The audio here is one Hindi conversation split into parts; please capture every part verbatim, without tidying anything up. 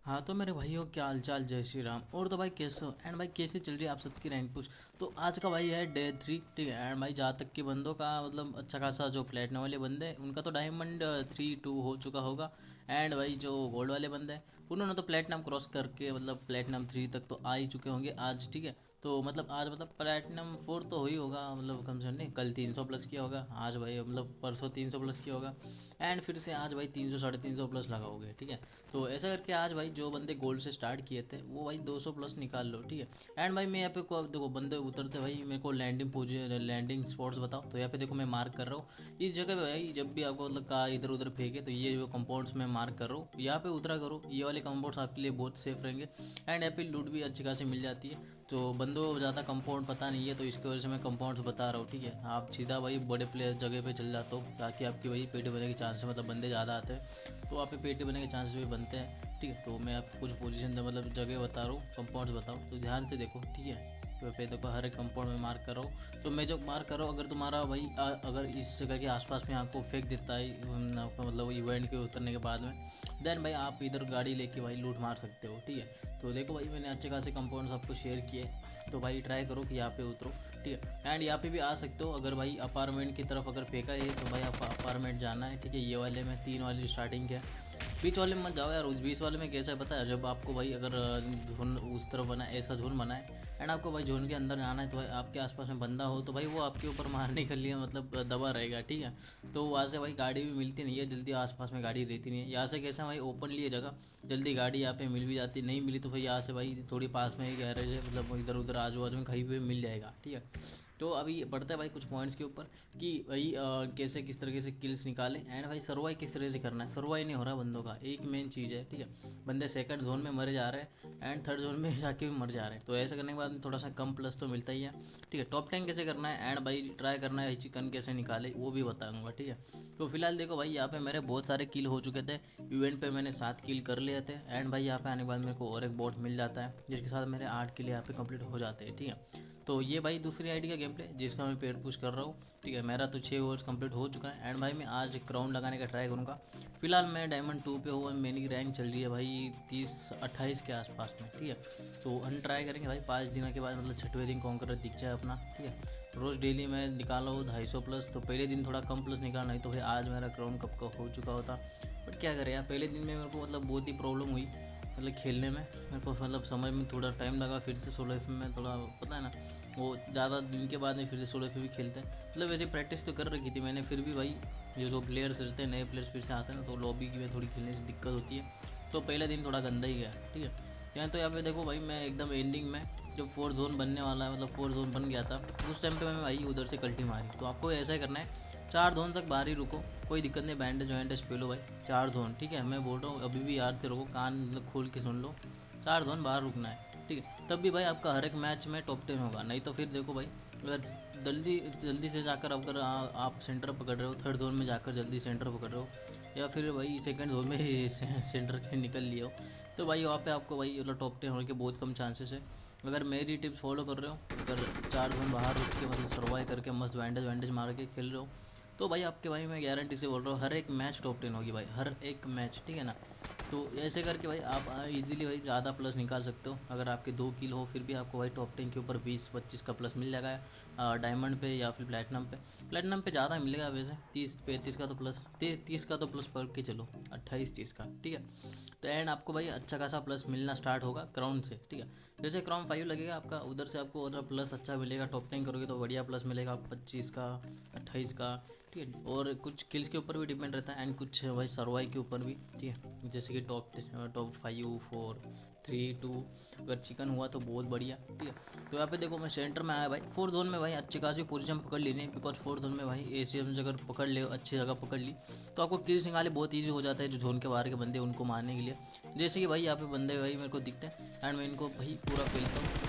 हाँ तो मेरे भाइयों क्या हालचाल, जय श्री राम। और तो भाई कैसे हो एंड भाई कैसे चल रही है आप सबकी रैंक पुश। तो आज का भाई है डे थ्री, ठीक है। एंड भाई जहाँ तक कि बंदों का मतलब अच्छा खासा जो प्लेटिनम वाले बंदे हैं उनका तो डायमंड थ्री टू हो चुका होगा। एंड भाई जो गोल्ड वाले बंदे हैं उन्होंने तो प्लेटिनम क्रॉस करके मतलब प्लेटिनम थ्री तक तो आ ही चुके होंगे आज, ठीक है। तो मतलब आज मतलब प्लेटिनम फोर तो हो ही होगा, मतलब कम से कम नहीं, कल तीन सौ प्लस किया होगा, आज भाई मतलब परसों तीन सौ प्लस किया होगा। एंड फिर से आज भाई तीन सौ साढ़े तीन सौ प्लस लगाओगे, ठीक है। तो ऐसा करके आज भाई जो बंदे गोल्ड से स्टार्ट किए थे वो भाई दो सौ प्लस निकाल लो, ठीक है। एंड भाई मैं यहाँ पे को देखो बंदे उतरते भाई मेरे को लैंडिंग पोजिशन लैंडिंग स्पॉट्स बताओ, तो यहाँ पे देखो मैं मार्क कर रहा हूँ इस जगह पे भाई। जब भी आपको मतलब कहा इधर उधर फेंके तो ये जो कंपाउंड्स मैं मार्क कर रहा हूँ यहाँ पे उतरा करो, ये वाले कंपाउंड्स आपके लिए बहुत सेफ रहेंगे। एंड यहाँ पे लूट भी अच्छी खासी मिल जाती है। तो बंदों को ज़्यादा कंपाउंड पता नहीं है तो इसकी वजह से मैं कंपाउंड्स बता रहा हूँ, ठीक है। आप सीधा भाई बड़े प्लेयर जगह पे चल जाते हो ताकि आपकी भाई पेटी बनने के चांस है, मतलब बंदे ज़्यादा आते हैं तो आप पे पेटी बनने के चांसेस भी बनते हैं, ठीक है। तो मैं आपको कुछ पोजीशन मतलब जगह बता रहा हूँ, कंपाउंड्स बताओ तो ध्यान से देखो, ठीक है। तो पे देखो हर एक कंपाउंड में मार्क कर रहा हूँ। तो मैं जब मार्क कर रहा हूँ अगर तुम्हारा भाई आ, अगर इस जगह के आसपास में आपको फेंक देता है आपको मतलब इवेंट के उतरने के बाद में, देन भाई आप इधर गाड़ी लेके भाई लूट मार सकते हो, ठीक है। तो देखो भाई मैंने अच्छे खासे कंपाउंड्स आपको शेयर किए, तो भाई ट्राई करो कि यहाँ पे उतरो, ठीक है। एंड यहाँ पे भी आ सकते हो अगर भाई अपार्टमेंट की तरफ अगर फेंका है तो भाई आप अपार्टमेंट जाना है, ठीक है। ये वाले में तीन वाली स्टार्टिंग है, बीच वाले में मत जाओ यार। उस बीच वाले में कैसा है पता है, जब आपको भाई अगर धुन उस तरफ बना ऐसा धुन बनाए एंड आपको भाई जोन के अंदर जाना है तो भाई आपके आसपास में बंदा हो तो भाई वो आपके ऊपर मारने के लिए मतलब दबा रहेगा, ठीक है। तो वहाँ से भाई गाड़ी भी मिलती नहीं है जल्दी, आसपास में गाड़ी रहती नहीं है। यहाँ से कैसा भाई ओपन लिए जगह जल्दी गाड़ी यहाँ पे मिल भी जाती, नहीं मिली तो फिर यहाँ से भाई थोड़ी पास में ही गैरेज है, मतलब इधर उधर आजू बाजू में कहीं पे मिल जाएगा, ठीक है। तो अभी बढ़ता है भाई कुछ पॉइंट्स के ऊपर कि भाई आ, कैसे किस तरीके से किल्स निकालें एंड भाई सर्वाइव किस तरह से करना है। सर्वाइव नहीं हो रहा बंदों का, एक मेन चीज़ है, ठीक है। बंदे सेकंड जोन में मरे जा रहे हैं एंड थर्ड जोन में जाके भी मर जा रहे हैं। तो ऐसा करने के बाद थोड़ा सा कम प्लस तो मिलता ही है, ठीक है। टॉप टेन कैसे करना है एंड भाई ट्राई करना है चिकन कैसे निकाले वो भी बताऊंगा, ठीक है। तो फिलहाल देखो भाई यहाँ पे मेरे बहुत सारे किल हो चुके थे, इवेंट पे मैंने सात किल कर लिए थे एंड भाई यहाँ पे आने के बाद मेरे को और एक बॉट मिल जाता है जिसके साथ मेरे आठ किल यहाँ पे कंप्लीट हो जाते हैं, ठीक है। तो ये भाई दूसरी आईडी का गेम प्ले जिसका मैं पेड पुश कर रहा हूँ, ठीक है। मेरा तो छः ओवर्स कंप्लीट हो चुका है एंड भाई मैं आज क्राउन लगाने का ट्राई करूँगा। फिलहाल मैं डायमंड टू पे हूँ, मेरी रैंक चल रही है भाई तीस अट्ठाईस के आसपास में, ठीक है। तो हम ट्राई करेंगे भाई पाँच दिनों के बाद मतलब छठवें दिन कॉन्करर दिख जाए अपना, ठीक है। रोज़ डेली मैं निकाला हूँ ढाई सौ प्लस, तो पहले दिन थोड़ा कम प्लस निकाला, नहीं तो भाई आज मेरा क्राउन कब का हो चुका होता। बट क्या करें यार, पहले दिन में मेरे को मतलब बहुत ही प्रॉब्लम हुई मतलब खेलने में, मेरे को मतलब समझ में थोड़ा टाइम लगा। फिर से सोलह एफ में थोड़ा पता है ना वो ज़्यादा दिन के बाद में फिर से सोलह एफ भी खेलते हैं, मतलब वैसे प्रैक्टिस तो कर रखी थी मैंने, फिर भी भाई जो जो प्लेयर्स रहते हैं नए प्लेयर्स फिर से आते हैं ना तो लॉबी की में थोड़ी खेलने से दिक्कत होती है। तो पहला दिन थोड़ा गंदा ही गया, ठीक है। यहाँ तो यहाँ पे देखो भाई मैं एकदम एंडिंग में जब फोर जोन बनने वाला है मतलब फोर जोन बन गया था उस टाइम पे मैं भाई उधर से कल्टी मारी। तो आपको ऐसा ही करना है, चार जोन तक बाहर ही रुको, कोई दिक्कत नहीं, बैंडेज वैंडेज पे लो भाई, चार जोन, ठीक है। मैं बोल रहा हूँ अभी भी याद से रखो, कान मतलब खोल के सुन लो, चार जोन बाहर रुकना है, ठीक है। तब भी भाई आपका हर एक मैच में टॉप टेन होगा। नहीं तो फिर देखो भाई अगर जल्दी जल्दी से जाकर अगर आप सेंटर पकड़ रहे हो, थर्ड जोन में जाकर जल्दी सेंटर पकड़ रहे हो या फिर भाई सेकंड जोन में ही सेंटर के निकल लिए हो तो भाई वहाँ पे आपको भाई मतलब टॉप टेन होने के बहुत कम चांसेस है। अगर मेरी टिप्स फॉलो कर रहे हो, अगर चार जोन बाहर रुक के मतलब सर्वाइव करके मस्त बैंडेज वैंडेज मार के खेल रहे हो तो भाई आपके भाई मैं गारंटी से बोल रहा हूँ हर एक मैच टॉप टेन होगी भाई, हर एक मैच, ठीक है ना। तो ऐसे करके भाई आप इजीली भाई ज़्यादा प्लस निकाल सकते हो। अगर आपके दो किल हो फिर भी आपको भाई टॉप टेन के ऊपर बीस पच्चीस का प्लस मिल जाएगा डायमंड पे या फिर प्लेटिनम पे। प्लेटिनम पे ज़्यादा मिलेगा वैसे, तीस पैंतीस का तो प्लस तीस का तो प्लस पकड़ के चलो, अट्ठाईस तीस का, ठीक है। तो एंड आपको भाई अच्छा खासा प्लस मिलना स्टार्ट होगा क्राउन से, ठीक है। जैसे क्राउन फाइव लगेगा आपका उधर से आपको उधर प्लस अच्छा मिलेगा, टॉप टेन करोगे तो बढ़िया प्लस मिलेगा पच्चीस का अट्ठाईस का, ठीक है। और कुछ किल्स के ऊपर भी डिपेंड रहता है एंड कुछ भाई सर्वाइव के ऊपर भी, ठीक है। जैसे कि top top five four three two अगर चिकन हुआ तो बहुत बढ़िया, ठीक है। तो यहाँ पे देखो मैं सेंटर में आया भाई, फोर्थ जोन में भाई अच्छी खासी पोजीशन पकड़ लेनी है बिकॉज फोर्थ जोन में भाई एसीएम अगर पकड़ ले अच्छी जगह पकड़ ली तो आपको किल्स निकाले बहुत ईजी हो जाता है जो जोन के बाहर के बंदे उनको मारने के लिए। जैसे कि भाई यहाँ पे बंदे भाई मेरे को दिखते हैं एंड मैं इनको भाई पूरा पेलता हूँ।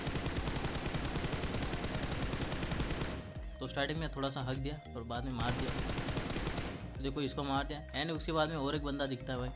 तो स्टार्टिंग में थोड़ा सा हक दिया और बाद में मार दिया, देखो इसको मार दिया एंड उसके बाद में और एक बंदा दिखता है भाई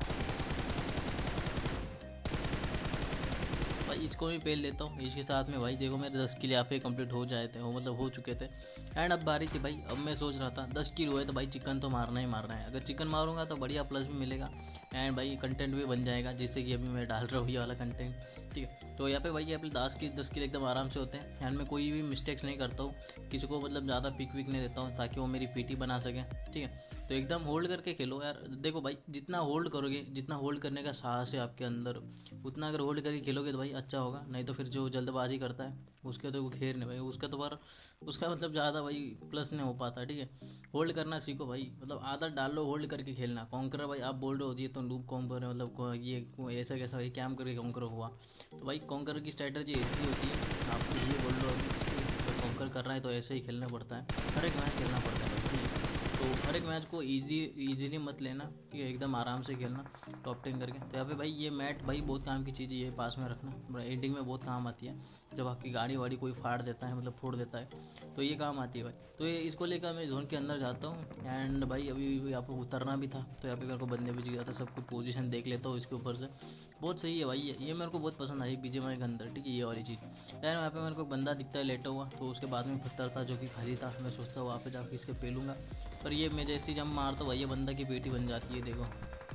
भाई इसको भी पेल लेता हूँ इसके साथ में। भाई देखो मेरे दस किल यहाँ पे कंप्लीट हो जाए थे, वो मतलब हो चुके थे एंड अब बारी थी भाई। अब मैं सोच रहा था दस किल हुए तो भाई चिकन तो मारना ही मारना है, अगर चिकन मारूंगा तो बढ़िया प्लस भी मिलेगा एंड भाई कंटेंट भी बन जाएगा, जैसे कि अभी मैं डाल रहा हूँ ये वाला कंटेंट, ठीक है। तो यहाँ पे भाई अपने दस की दस किल एकदम आराम से होते हैं एंड मैं कोई भी मिस्टेक्स नहीं करता हूँ, किसी को मतलब ज़्यादा पिक विक नहीं देता हूँ ताकि वो मेरी पीटी बना सके, ठीक है। तो एकदम होल्ड करके खेलो यार। देखो भाई जितना होल्ड करोगे, जितना होल्ड करने का साहस है आपके अंदर, उतना अगर होल्ड करके खेलोगे तो भाई अच्छा होगा। नहीं तो फिर जो जल्दबाजी करता है उसके तो घेर नहीं भाई, उसका तो पर उसका मतलब ज़्यादा भाई प्लस नहीं हो पाता, ठीक है। होल्ड करना सीखो भाई, मतलब आदत डाल लो होल्ड करके खेलना। कॉन्करर भाई आप बोल रहे हो ये तो नूब कॉन्कर है, मतलब ये ऐसा कैसा भाई कैम करके कॉन्कर हुआ। तो भाई कॉन्करर की स्ट्रैटेजी ऐसी होती है, आप ये बोल लो अभी कॉन्कर कर रहा है तो ऐसे ही खेलना पड़ता है, हर एक मैच खेलना पड़ता है भाई। तो हर एक मैच को इजी इजीली मत लेना, ठीक है, एकदम आराम से खेलना टॉप टेन करके। तो यहाँ पे भाई ये मैट भाई बहुत काम की चीज़ है, ये पास में रखना, एंडिंग में बहुत काम आती है जब आपकी गाड़ी वाड़ी कोई फाड़ देता है, मतलब फोड़ देता है, तो ये काम आती है भाई। तो ये इसको लेकर मैं जोन के अंदर जाता हूँ एंड भाई अभी यहाँ पर उतरना भी था, तो यहाँ पे मेरे को बंदे भी दिख था, सब कुछ पोजीशन देख लेता हूँ इसके ऊपर से। बहुत सही है भाई, ये ये मेरे को बहुत पसंद आई बीजीएमआई के अंदर, ठीक है, ये वाली चीज़। यार यहाँ पे मेरे को बंदा दिखता है लेटा हुआ, तो उसके बाद में पत्थर था जो कि खाली था, मैं सोचता हूँ वहाँ पे जाकर इसके पेलूँगा, पर ये मैं जैसी जम मारता भाई ये बंदा की पीटी बन जाती है। देखो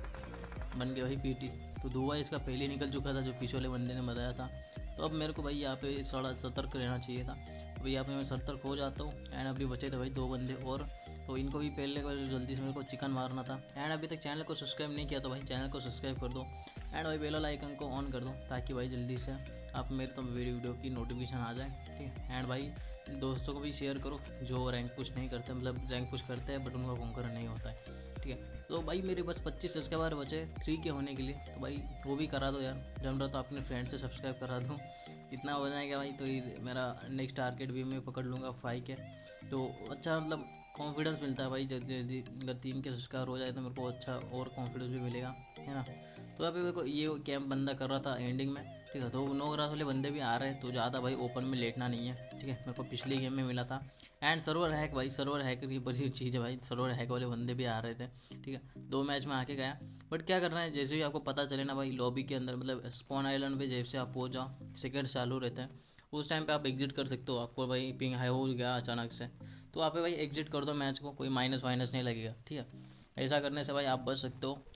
बन गया भाई पीटी, तो धुआं इसका पहले निकल चुका था जो पीछे वाले बंदे ने बताया था। तो अब मेरे को भाई यहाँ पे थोड़ा सतर्क रहना चाहिए था, अभी यहाँ पे मैं सतर्क हो जाता हूँ। एंड अभी बचे थे भाई दो बंदे और, तो इनको भी पहले जल्दी से मेरे को चिकन मारना था। एंड अभी तक चैनल को सब्सक्राइब नहीं किया तो भाई चैनल को सब्सक्राइब कर दो एंड भाई बेल आइकन को ऑन कर दो ताकि भाई जल्दी से आप मेरे तो वीडियो वीडियो की नोटिफिकेशन आ जाए, ठीक है। एंड भाई दोस्तों को भी शेयर करो जो रैंक पुश नहीं करते, मतलब रैंक पुश करते हैं बट उनका कॉन्कर नहीं होता है, ठीक है। तो भाई मेरे बस पच्चीस सब्सक्राइबर बचे थ्री के होने के लिए, तो भाई वो भी करा दो यार, जम रहा तो अपने फ्रेंड से सब्सक्राइब करा दूँ, इतना हो जाएगा भाई तो मेरा नेक्स्ट टारगेट भी मैं पकड़ लूँगा फाइव के। तो अच्छा मतलब कॉन्फिडेंस मिलता है भाई जल्दी जल्दी, अगर तीन के सब्सक्राइबर हो जाए तो मेरे को अच्छा और कॉन्फिडेंस भी मिलेगा, है ना। तो यहाँ पे मेरे को ये कैंप बंदा कर रहा था एंडिंग में, ठीक है। तो नो ग्रास वाले बंदे भी आ रहे हैं, तो ज़्यादा भाई ओपन में लेटना नहीं है, ठीक है। मेरे को पिछली गेम में मिला था। एंड सर्वर हैक भाई, सर्वर हैकर की बड़ी चीज़ है भाई, सर्वर हैक वाले बंदे भी आ रहे थे, ठीक है। दो मैच में आके गया, बट क्या करना है जैसे भी आपको पता चले ना भाई लॉबी के अंदर, मतलब स्पॉन आइलैंड पे जैसे आप पहुँच जाओ, सेकंड चालू रहते हैं, उस टाइम पे आप एग्जिट कर सकते हो। आपको भाई पिंग हाई हो गया अचानक से, तो आप भाई एग्जिट कर दो मैच को, कोई माइनस वाइनस नहीं लगेगा, ठीक है। ऐसा करने से भाई आप बच सकते हो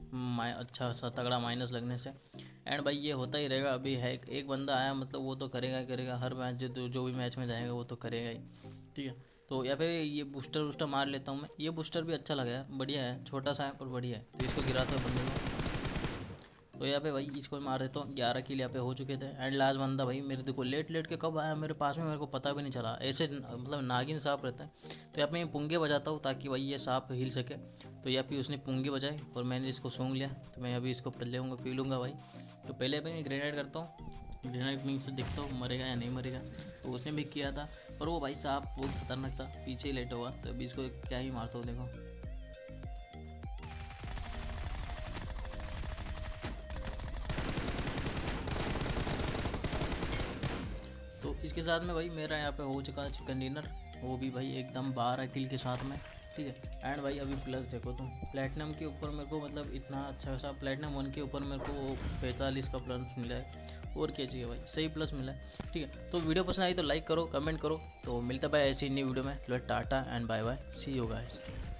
अच्छा सा तगड़ा माइनस लगने से। एंड भाई ये होता ही रहेगा, अभी है एक बंदा आया मतलब वो तो करेगा ही करेगा, हर मैच जो जो भी मैच में जाएगा वो तो करेगा ही, ठीक है। तो यहाँ पे ये बूस्टर वूस्टर मार लेता हूँ मैं, ये बूस्टर भी अच्छा लगा यार, बढ़िया है, छोटा सा है पर बढ़िया है। तो इसको गिराता है बंदे को, तो यहाँ पे भाई इसको मार देता हूँ। ग्यारह किल यहाँ पे हो चुके थे। एंड लास्ट बंदा भाई मेरे देखो लेट लेट के कब आया मेरे पास में, मेरे को पता भी नहीं चला, ऐसे मतलब नागिन सांप रहता है। तो यहाँ पे मैं पुंगे बजाता हूँ ताकि भाई ये सांप हिल सके। तो यहाँ पे उसने पुंगे बजाए और मैंने इसको सूंघ लिया, तो मैं अभी इसको ले लूँगा पी लूँगा भाई। तो पहले पे ग्रेनेड करता हूँ, ग्रेनेड पिंग से देखता हूँ मरेगा या नहीं मरेगा। तो उसने भी किया था, पर वो भाई सांप बहुत खतरनाक था, पीछे ही लेटा हुआ। तो अभी इसको क्या ही मारता हूँ देखो। तो इसके साथ में भाई मेरा यहाँ पे हो चुका है चिकन डिनर, वो भी भाई एकदम बारह किल के साथ में, ठीक है। एंड भाई अभी प्लस देखो तुम, प्लेटिनम के ऊपर मेरे को मतलब इतना अच्छा सा प्लेटिनम वन के ऊपर मेरे को पैंतालीस का प्लस मिला है, और क्या चाहिए भाई, सही प्लस मिला है, ठीक है। तो वीडियो पसंद आई तो लाइक करो, कमेंट करो। तो मिलता है भाई ऐसी नई वीडियो में, tata and bye bye, see you guys.